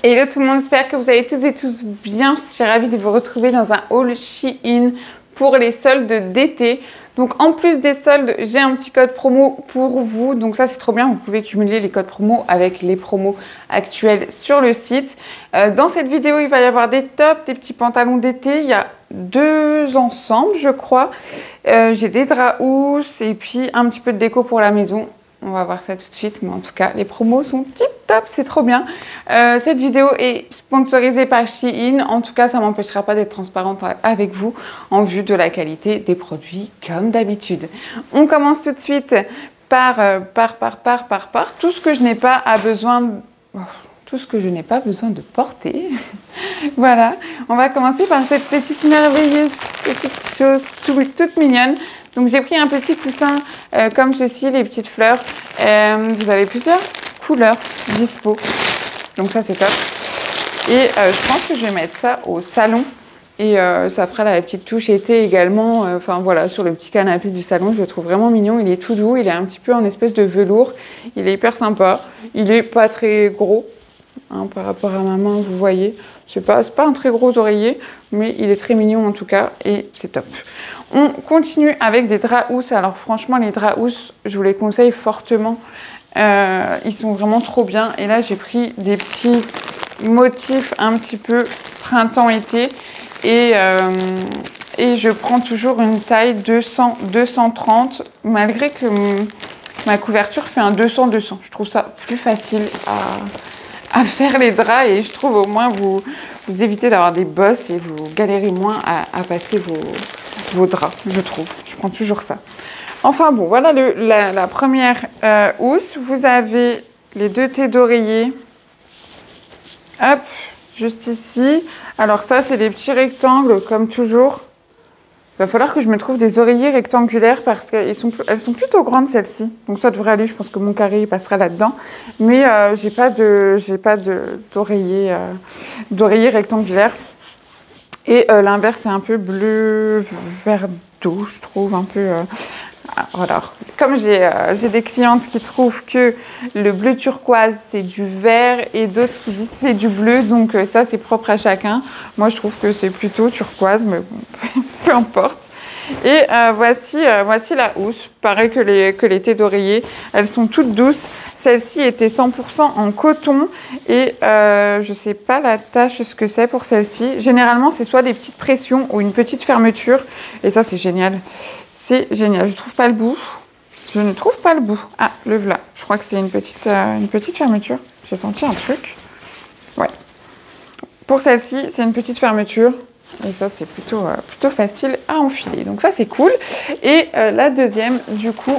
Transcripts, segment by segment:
Hello tout le monde, j'espère que vous allez toutes et tous bien. Je suis ravie de vous retrouver dans un haul Shein pour les soldes d'été. Donc en plus des soldes, j'ai un petit code promo pour vous. Donc ça c'est trop bien, vous pouvez cumuler les codes promo avec les promos actuels sur le site. Dans cette vidéo, il va y avoir des tops, des petits pantalons d'été. Il y a deux ensembles je crois. J'ai des draps housses et puis un petit peu de déco pour la maison. On va voir ça tout de suite, mais en tout cas, les promos sont tip top, c'est trop bien. Cette vidéo est sponsorisée par Shein. En tout cas, ça ne m'empêchera pas d'être transparente avec vous en vue de la qualité des produits, comme d'habitude. On commence tout de suite par tout ce que je n'ai pas besoin de porter. Voilà, on va commencer par cette petite merveilleuse petite chose toute mignonne. Donc j'ai pris un petit coussin comme ceci, les petites fleurs. Vous avez plusieurs couleurs dispo. Donc ça c'est top. Et je pense que je vais mettre ça au salon. Et ça fera la petite touche été également. Enfin voilà, sur le petit canapé du salon. Je le trouve vraiment mignon. Il est tout doux. Il est un petit peu en espèce de velours. Il est hyper sympa. Il est pas très gros. Hein, par rapport à ma main, vous voyez. C'est pas un très gros oreiller. Mais il est très mignon en tout cas. Et c'est top. On continue avec des draps housses. Alors franchement, les draps housses, je vous les conseille fortement. Ils sont vraiment trop bien. Et là, j'ai pris des petits motifs un petit peu printemps-été. Et je prends toujours une taille 200-230, malgré que ma couverture fait un 200-200. Je trouve ça plus facile à faire les draps. Et je trouve au moins vous évitez d'avoir des bosses et vous galérez moins à passer vos draps, je trouve. Je prends toujours ça. Enfin bon, voilà la première housse. Vous avez les deux thés d'oreiller. Hop, juste ici. Alors ça, c'est des petits rectangles, comme toujours. Il va falloir que je me trouve des oreillers rectangulaires parce qu'elles sont plutôt grandes, celles-ci. Donc ça devrait aller, je pense que mon carré il passera là-dedans. Mais j'ai pas d'oreiller rectangulaire. Et l'inverse, c'est un peu bleu, vert d'eau, je trouve, un peu... Alors, comme j'ai des clientes qui trouvent que le bleu turquoise, c'est du vert et d'autres qui disent que c'est du bleu, donc ça, c'est propre à chacun. Moi, je trouve que c'est plutôt turquoise, mais bon, peu importe. Et voici la housse. Pareil que les thés d'oreiller, elles sont toutes douces. Celle-ci était 100% en coton et je ne sais pas la tâche, ce que c'est pour celle-ci. Généralement, c'est soit des petites pressions ou une petite fermeture. Et ça, c'est génial. C'est génial. Je ne trouve pas le bout. Je ne trouve pas le bout. Ah, le voilà. Je crois que c'est une petite fermeture. J'ai senti un truc. Ouais. Pour celle-ci, c'est une petite fermeture. Et ça, c'est plutôt facile à enfiler. Donc ça, c'est cool. Et la deuxième, du coup,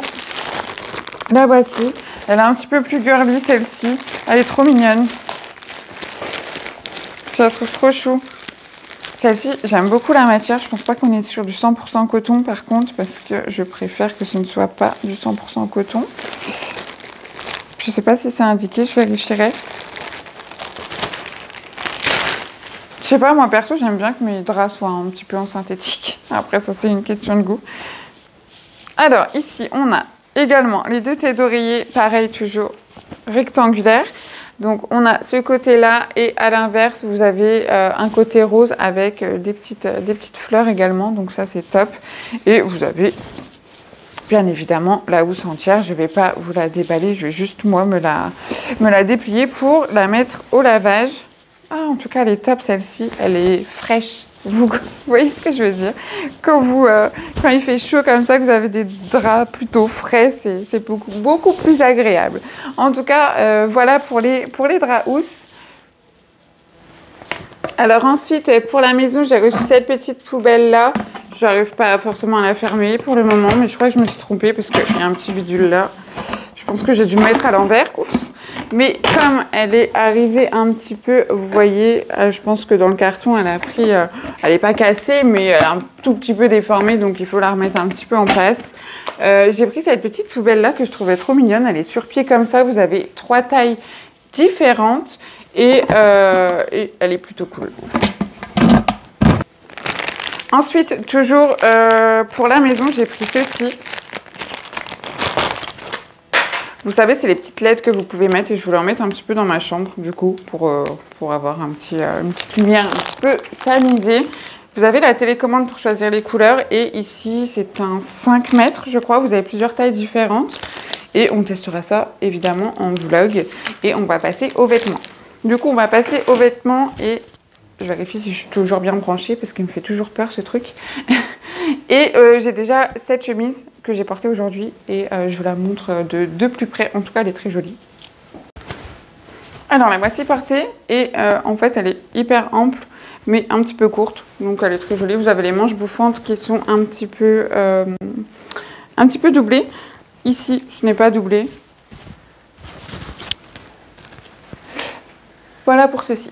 la voici. Elle est un petit peu plus girly, celle-ci. Elle est trop mignonne. Je la trouve trop chou. Celle-ci, j'aime beaucoup la matière. Je pense pas qu'on est sur du 100% coton, par contre, parce que je préfère que ce ne soit pas du 100% coton. Je sais pas si c'est indiqué, je vérifierai. Je sais pas, moi perso, j'aime bien que mes draps soient un petit peu en synthétique. Après, ça, c'est une question de goût. Alors, ici, on a également les deux thés d'oreiller, pareil, toujours rectangulaires. Donc, on a ce côté-là et à l'inverse, vous avez un côté rose avec des petites fleurs également. Donc, ça, c'est top. Et vous avez, bien évidemment, la housse entière. Je ne vais pas vous la déballer, je vais juste, moi, me la déplier pour la mettre au lavage. Ah, en tout cas, elle est top, celle-ci. Elle est fraîche. Vous voyez ce que je veux dire? Quand il fait chaud comme ça, que vous avez des draps plutôt frais, c'est beaucoup plus agréable. En tout cas, voilà pour les draps housses. Alors ensuite, pour la maison, j'ai reçu cette petite poubelle-là. Je n'arrive pas forcément à la fermer pour le moment, mais je crois que je me suis trompée parce qu'il y a un petit bidule là. Je pense que j'ai dû me mettre à l'envers. Oups. Mais comme elle est arrivée un petit peu, vous voyez, je pense que dans le carton, elle a pris... elle n'est pas cassée, mais elle est un tout petit peu déformée, donc il faut la remettre un petit peu en place. J'ai pris cette petite poubelle-là que je trouvais trop mignonne. Elle est sur pied comme ça. Vous avez 3 tailles différentes et elle est plutôt cool. Ensuite, toujours pour la maison, j'ai pris ceci. Vous savez, c'est les petites LED que vous pouvez mettre et je voulais en mettre un petit peu dans ma chambre, du coup, pour avoir une petite lumière un petit peu tamisée. Vous avez la télécommande pour choisir les couleurs et ici, c'est un 5 mètres, je crois. Vous avez plusieurs tailles différentes et on testera ça, évidemment, en vlog et on va passer aux vêtements. Du coup, on va passer aux vêtements et je vérifie si je suis toujours bien branchée parce qu'il me fait toujours peur, ce truc. Et j'ai déjà cette chemise que j'ai portée aujourd'hui et je vous la montre de plus près. En tout cas, elle est très jolie. Alors, la voici portée et en fait, elle est hyper ample, mais un petit peu courte. Donc, elle est très jolie. Vous avez les manches bouffantes qui sont un petit peu doublées. Ici, ce n'est pas doublé. Voilà pour ceci.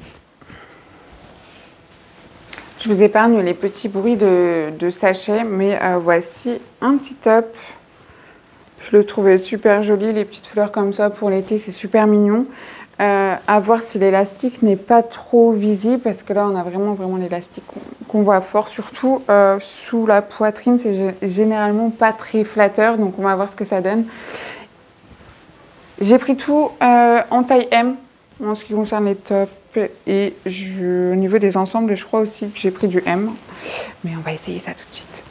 Je vous épargne les petits bruits de sachet, mais voici un petit top. Je le trouvais super joli, les petites fleurs comme ça pour l'été, c'est super mignon. À voir si l'élastique n'est pas trop visible, parce que là, on a vraiment l'élastique qu'on voit fort, surtout sous la poitrine, c'est généralement pas très flatteur, donc on va voir ce que ça donne. J'ai pris tout en taille M, en ce qui concerne les tops. Et au niveau des ensembles, je crois aussi que j'ai pris du M. Mais on va essayer ça tout de suite.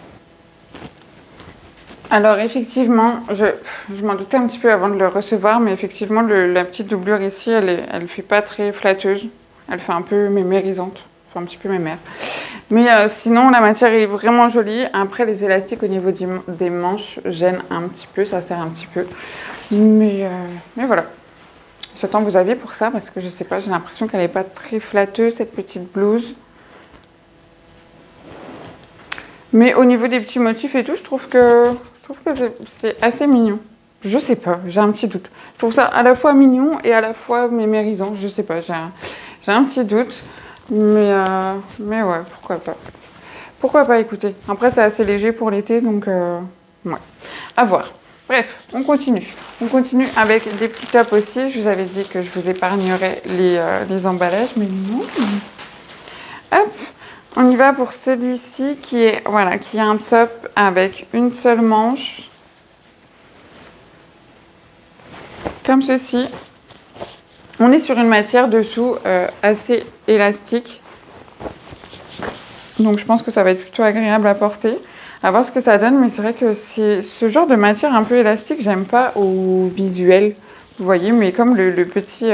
Alors effectivement, je m'en doutais un petit peu avant de le recevoir, mais effectivement, la petite doublure ici, elle fait pas très flatteuse. Elle fait un peu mémérisante, enfin un petit peu mémère. Mais sinon, la matière est vraiment jolie. Après, les élastiques au niveau des manches gênent un petit peu, ça serre un petit peu. Mais voilà. J'attends vos avis pour ça parce que je sais pas, j'ai l'impression qu'elle n'est pas très flatteuse cette petite blouse. Mais au niveau des petits motifs et tout, je trouve que c'est assez mignon. Je sais pas, j'ai un petit doute. Je trouve ça à la fois mignon et à la fois mémérisant. Je sais pas, j'ai un petit doute. Mais ouais, pourquoi pas. Pourquoi pas, écoutez. Après, c'est assez léger pour l'été, donc ouais. À voir. Bref, on continue. On continue avec des petits tops aussi. Je vous avais dit que je vous épargnerais les emballages, mais non. Hop, on y va pour celui-ci qui est un top avec une seule manche. Comme ceci. On est sur une matière dessous assez élastique. Donc je pense que ça va être plutôt agréable à porter. À voir ce que ça donne, mais c'est vrai que c'est ce genre de matière un peu élastique, j'aime pas au visuel, vous voyez, mais comme le petit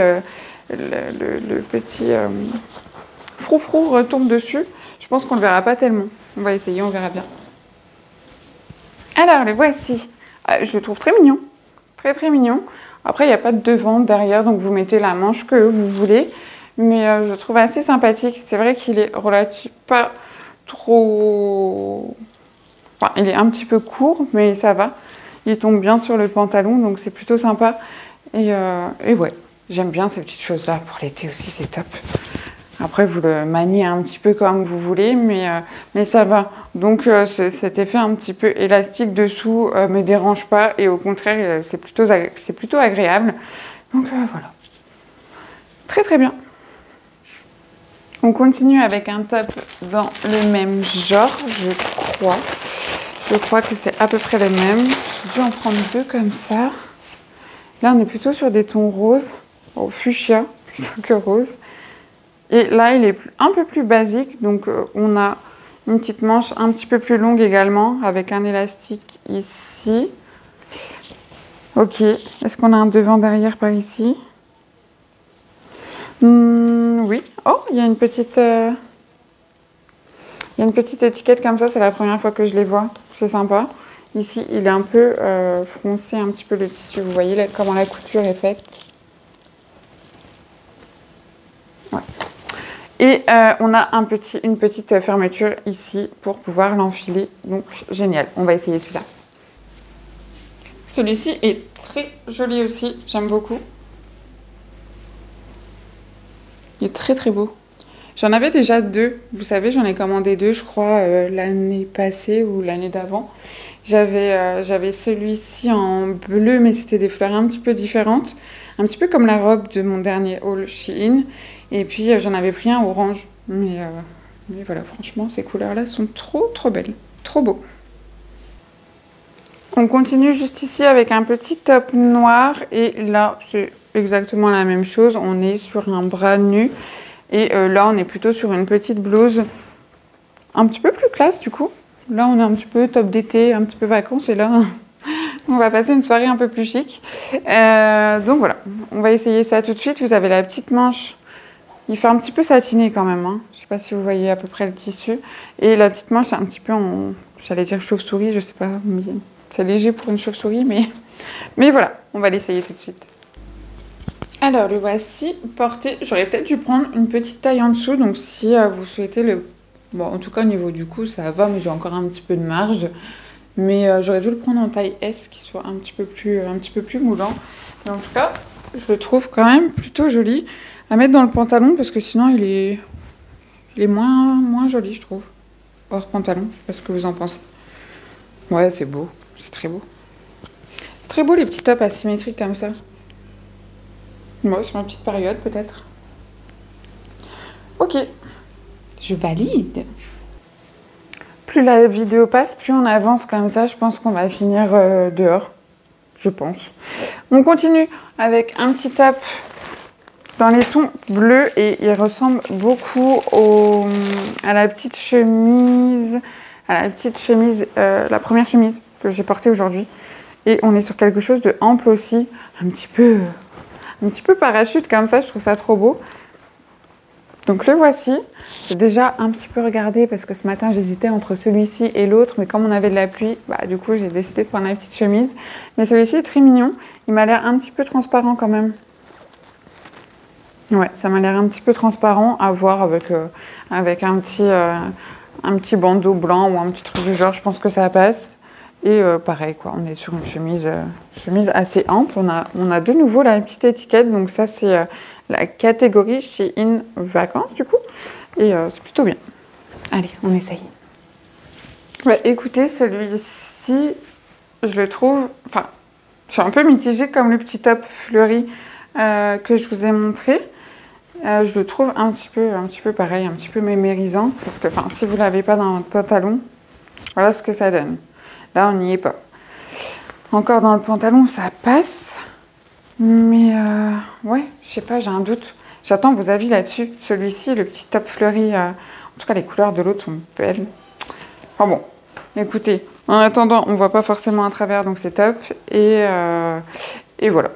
froufrou retombe dessus, je pense qu'on le verra pas tellement. On va essayer, on verra bien. Alors, le voici. Je le trouve très mignon, très très mignon. Après, il n'y a pas de devant, derrière, donc vous mettez la manche que vous voulez, mais je le trouve assez sympathique. C'est vrai qu'il est relatif, pas trop... Enfin, il est un petit peu court, mais ça va. Il tombe bien sur le pantalon, donc c'est plutôt sympa. Et ouais, j'aime bien ces petites choses-là. Pour l'été aussi, c'est top. Après, vous le maniez un petit peu comme vous voulez, mais ça va. Donc, cet effet un petit peu élastique dessous me dérange pas. Et au contraire, c'est plutôt agréable. Donc, voilà. Très, très bien. On continue avec un top dans le même genre, je crois. Je crois que c'est à peu près le même. J'ai dû en prendre deux comme ça. Là, on est plutôt sur des tons roses, fuchsia plutôt que rose. Et là, il est un peu plus basique. Donc, on a une petite manche un petit peu plus longue également, avec un élastique ici. Ok. Est-ce qu'on a un devant-derrière par ici? Oui. Oh, il y a une petite... Il y a une petite étiquette comme ça, c'est la première fois que je les vois. C'est sympa. Ici, il est un peu froncé, un petit peu le tissu. Vous voyez comment la couture est faite. Ouais. Et on a une petite fermeture ici pour pouvoir l'enfiler. Donc, génial. On va essayer celui-là. Celui-ci est très joli aussi. J'aime beaucoup. Il est très très beau. J'en avais déjà deux, vous savez, j'en ai commandé deux, je crois, l'année passée ou l'année d'avant. J'avais celui-ci en bleu, mais c'était des fleurs un petit peu différentes, un petit peu comme la robe de mon dernier haul Shein. Et puis j'en avais pris un orange, mais voilà, franchement, ces couleurs-là sont trop trop belles, trop beaux. On continue juste ici avec un petit top noir. Et là, c'est exactement la même chose. On est sur un bras nu. Et là, on est plutôt sur une petite blouse un petit peu plus classe du coup. Là, on est un petit peu top d'été, un petit peu vacances. Et là, on va passer une soirée un peu plus chic. Donc voilà, on va essayer ça tout de suite. Vous avez la petite manche. Il fait un petit peu satiné quand même. Hein. Je ne sais pas si vous voyez à peu près le tissu. Et la petite manche, c'est un petit peu en... J'allais dire chauve-souris, je ne sais pas. C'est léger pour une chauve-souris, mais voilà, on va l'essayer tout de suite. Alors, le voici porté. J'aurais peut-être dû prendre une petite taille en dessous. Donc, si vous souhaitez le... Bon, en tout cas, au niveau du cou, ça va, mais j'ai encore un petit peu de marge. Mais j'aurais dû le prendre en taille S, qui soit un petit peu plus moulant. Mais en tout cas, je le trouve quand même plutôt joli à mettre dans le pantalon, parce que sinon, il est moins joli, je trouve. Hors pantalon, je sais pas ce que vous en pensez. Ouais, c'est beau. C'est très beau. C'est très beau, les petits tops asymétriques comme ça. Moi, sur ma petite période, peut-être. Ok. Je valide. Plus la vidéo passe, plus on avance comme ça. Je pense qu'on va finir dehors. Je pense. On continue avec un petit top dans les tons bleus. Et il ressemble beaucoup à la petite chemise... la première chemise que j'ai portée aujourd'hui. Et on est sur quelque chose de ample aussi. Un petit peu parachute comme ça. Je trouve ça trop beau. Donc le voici. J'ai déjà un petit peu regardé parce que ce matin j'hésitais entre celui-ci et l'autre, mais comme on avait de la pluie, du coup j'ai décidé de prendre la petite chemise. Mais celui-ci est très mignon. Il m'a l'air un petit peu transparent quand même. Ouais, ça m'a l'air un petit peu transparent à voir avec un petit bandeau blanc ou un petit truc du genre. Je pense que ça passe. Et pareil quoi, on est sur une chemise assez ample. On a de nouveau la petite étiquette, donc ça c'est la catégorie Shein vacances du coup. Et c'est plutôt bien. Allez, on essaye. Ouais, écoutez, celui-ci, je le trouve... Enfin, je suis un peu mitigée comme le petit top fleuri que je vous ai montré. Je le trouve un petit peu pareil, un petit peu mémérisant. Parce que si vous ne l'avez pas dans votre pantalon, voilà ce que ça donne. Là, on n'y est pas. Encore dans le pantalon, ça passe. Mais ouais, je sais pas, j'ai un doute. J'attends vos avis là-dessus. Celui-ci, le petit top fleuri, en tout cas, les couleurs de l'autre sont belles. Enfin bon, écoutez, en attendant, on voit pas forcément à travers, donc c'est top. Et voilà.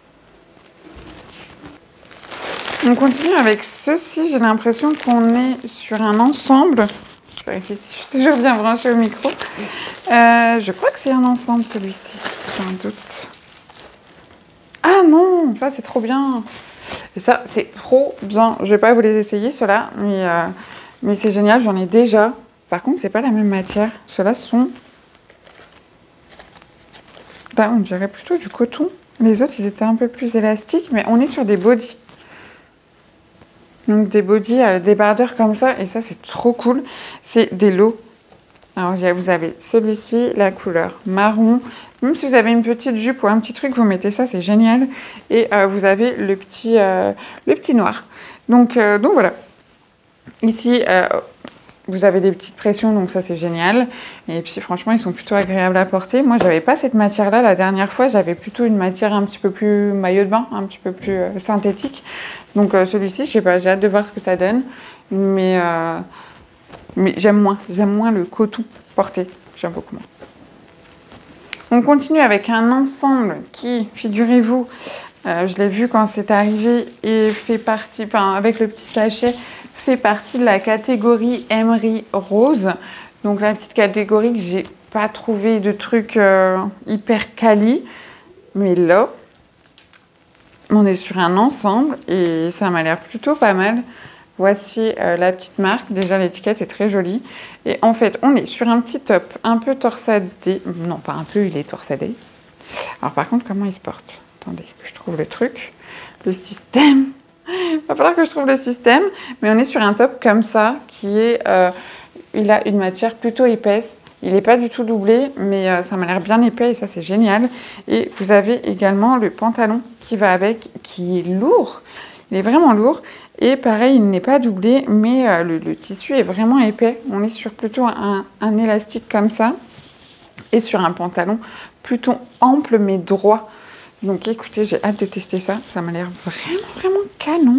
On continue avec ceci. J'ai l'impression qu'on est sur un ensemble. Je vérifie si je suis toujours bien branchée au micro. Je crois que c'est un ensemble, celui-ci. J'ai un doute. Ah non, ça c'est trop bien. Et ça, c'est trop bien. Je vais pas vous les essayer, ceux-là, mais c'est génial, j'en ai déjà. Par contre, c'est pas la même matière. Ceux-là sont... on dirait plutôt du coton. Les autres, ils étaient un peu plus élastiques, mais on est sur des bodys. Donc des bodys débardeurs comme ça, et ça, c'est trop cool. C'est des lots. Alors, vous avez celui-ci, la couleur marron. Même si vous avez une petite jupe ou un petit truc, vous mettez ça, c'est génial. Et vous avez le petit noir. Donc voilà. Ici, vous avez des petites pressions, donc ça, c'est génial. Et puis, franchement, ils sont plutôt agréables à porter. Moi, j'avais pas cette matière-là la dernière fois. J'avais plutôt une matière un petit peu plus maillot de bain, un petit peu plus synthétique. Donc, celui-ci, je sais pas, j'ai hâte de voir ce que ça donne. Mais j'aime moins le coton porté. J'aime beaucoup moins. On continue avec un ensemble qui, figurez-vous, je l'ai vu quand c'est arrivé et fait partie, avec le petit sachet, fait partie de la catégorie Emery Rose. Donc la petite catégorie que j'ai pas trouvé de trucs hyper quali. Mais là, on est sur un ensemble et ça m'a l'air plutôt pas mal. Voici la petite marque. Déjà, l'étiquette est très jolie. Et en fait, on est sur un petit top un peu torsadé. Non, pas un peu, il est torsadé. Alors, par contre, comment il se porte? Attendez, que je trouve le truc. Le système. Il va falloir que je trouve le système. Mais on est sur un top comme ça, qui est... il a une matière plutôt épaisse. Il n'est pas du tout doublé, mais ça m'a l'air bien épais et ça, c'est génial. Et vous avez également le pantalon qui va avec, qui est lourd. Il est vraiment lourd. Et pareil, il n'est pas doublé, mais le tissu est vraiment épais. On est sur plutôt un élastique comme ça. et sur un pantalon plutôt ample mais droit. Donc écoutez, j'ai hâte de tester ça. Ça m'a l'air vraiment canon.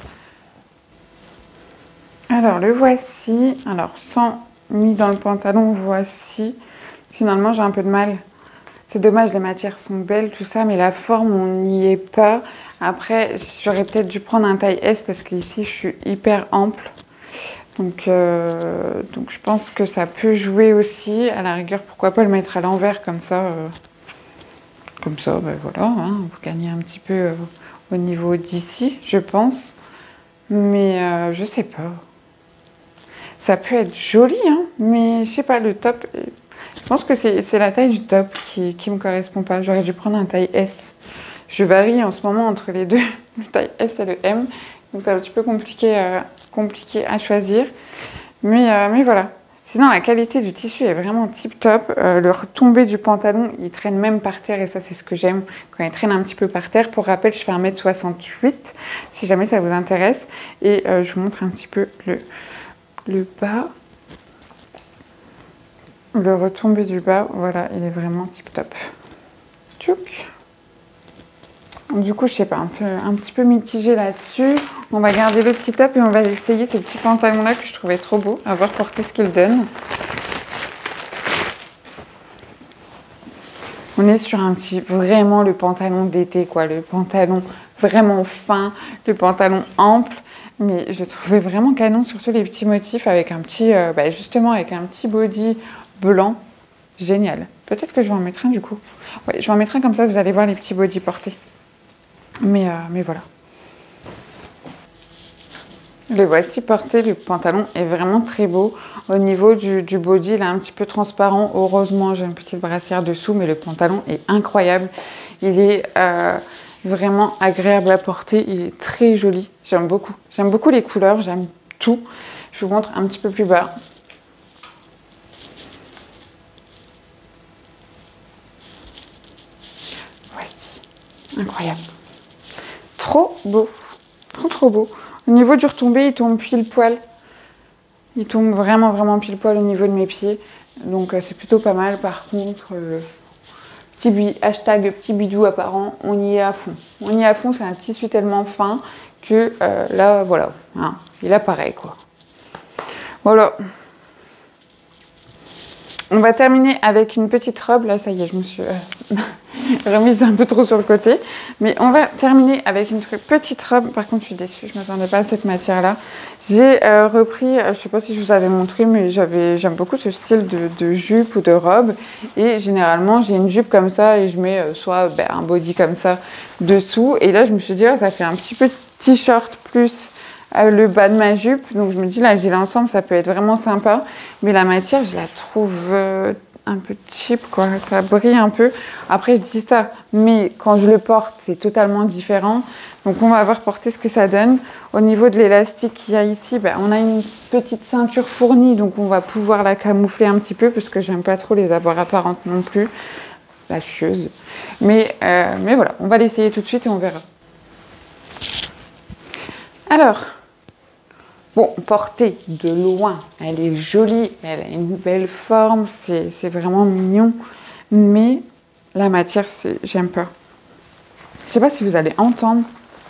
Alors le voici. Alors sans mis dans le pantalon, voici. Finalement, j'ai un peu de mal. C'est dommage, les matières sont belles, tout ça, mais la forme, on n'y est pas. Après, j'aurais peut-être dû prendre un taille S parce qu'ici, je suis hyper ample. Donc je pense que ça peut jouer aussi. À la rigueur, pourquoi pas le mettre à l'envers comme ça. Ben voilà, hein, vous gagnez un petit peu au niveau d'ici, je pense. Mais je sais pas. Ça peut être joli, hein, mais je sais pas, le top... Je pense que c'est la taille du top qui me correspond pas. J'aurais dû prendre un taille S. Je varie en ce moment entre les deux, le taille S et le M. Donc c'est un petit peu compliqué à choisir. Mais voilà. Sinon, la qualité du tissu est vraiment tip top. Le retombé du pantalon, il traîne même par terre. Et ça, c'est ce que j'aime quand il traîne un petit peu par terre. Pour rappel, je fais 1m68, si jamais ça vous intéresse. Et je vous montre un petit peu le bas. Le retombé du bas, voilà, il est vraiment tip top. Tchouk. Du coup, je sais pas, un petit peu mitigé là-dessus. On va garder le petit top et on va essayer ce petit pantalon-là que je trouvais trop beau. À voir porter ce qu'il donne. On est sur vraiment le pantalon d'été, quoi. Le pantalon vraiment fin, le pantalon ample. Mais je le trouvais vraiment canon, surtout les petits motifs avec un petit, justement, avec un petit body blanc. Génial. Peut-être que je vais en mettre un du coup. Ouais, je vais en mettre un comme ça, vous allez voir les petits bodys portés. Mais voilà. Le voici porté, le pantalon est vraiment très beau. Au niveau du body, il est un petit peu transparent. Heureusement, j'ai une petite brassière dessous, mais le pantalon est incroyable. Il est vraiment agréable à porter. Il est très joli. J'aime beaucoup. J'aime beaucoup les couleurs, j'aime tout. Je vous montre un petit peu plus bas. Voici. Incroyable. Trop beau. Trop beau. Au niveau du retombé, il tombe pile poil. Il tombe vraiment pile poil au niveau de mes pieds. Donc c'est plutôt pas mal. Par contre, hashtag petit bidou apparent, on y est à fond. On y est à fond, c'est un tissu tellement fin que là, voilà. Hein, il apparaît, quoi. Voilà. On va terminer avec une petite robe. Là, ça y est, je me suis remise un peu trop sur le côté. Mais on va terminer avec une petite robe. Par contre, je suis déçue, je ne m'attendais pas à cette matière-là. J'ai repris, je ne sais pas si je vous avais montré, mais j'aime beaucoup ce style de jupe ou de robe. Et généralement, j'ai une jupe comme ça et je mets soit un body comme ça dessous. Et là, je me suis dit, oh, ça fait un petit peu t-shirt plus le bas de ma jupe. Donc, je me dis, là, j'ai l'ensemble, ça peut être vraiment sympa. Mais la matière, je la trouve un peu cheap, quoi. Ça brille un peu. Après, je dis ça, mais quand je le porte, c'est totalement différent. Donc, on va voir porter ce que ça donne. Au niveau de l'élastique qu'il y a ici, on a une petite ceinture fournie, donc on va pouvoir la camoufler un petit peu, parce que j'aime pas trop les avoir apparentes non plus. La chieuse. Mais voilà, on va l'essayer tout de suite et on verra. Alors, bon, portée de loin, elle est jolie, elle a une belle forme, c'est vraiment mignon. Mais la matière, j'aime pas. Je sais pas si vous allez entendre.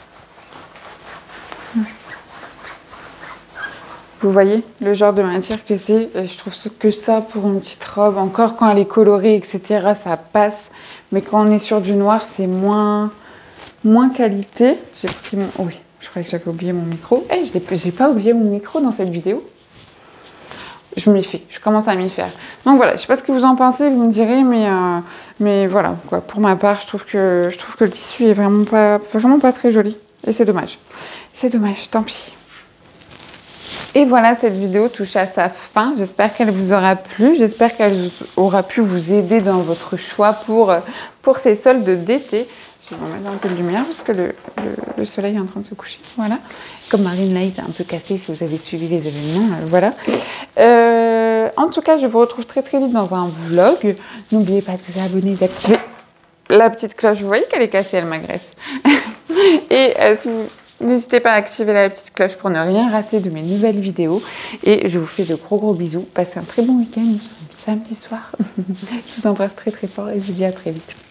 Vous voyez le genre de matière que c'est. Je trouve que ça pour une petite robe, encore quand elle est colorée, etc., ça passe. Mais quand on est sur du noir, c'est moins qualité. J'ai pris mon... Oh oui, je croyais que j'avais oublié mon micro. Eh, j'ai pas oublié mon micro dans cette vidéo. Je m'y fais, je commence à m'y faire. Donc voilà, je sais pas ce que vous en pensez, vous me direz, mais voilà, quoi. Pour ma part, je trouve que le tissu est vraiment pas très joli. Et c'est dommage. C'est dommage, tant pis. Et voilà, cette vidéo touche à sa fin. J'espère qu'elle vous aura plu. J'espère qu'elle aura pu vous aider dans votre choix pour ces soldes d'été. Je vais vous mettre un peu de lumière parce que le soleil est en train de se coucher. Voilà. Comme Marine Light a un peu cassé si vous avez suivi les événements. Voilà. En tout cas, je vous retrouve très vite dans un vlog. N'oubliez pas de vous abonner, d'activer la petite cloche. Vous voyez qu'elle est cassée, elle m'agresse. Et n'hésitez pas à activer la petite cloche pour ne rien rater de mes nouvelles vidéos. Et je vous fais de gros bisous. Passez un très bon week-end. Nous sommes samedi soir. Je vous embrasse très très fort et je vous dis à très vite.